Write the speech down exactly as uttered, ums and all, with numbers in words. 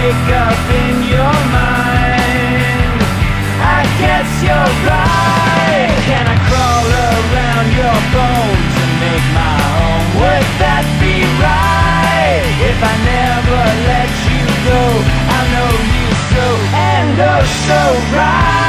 make up in your mind. I guess you're right. Can I crawl around your bones and make my own? Would that be right? If I never let you go, I know you so and oh so right.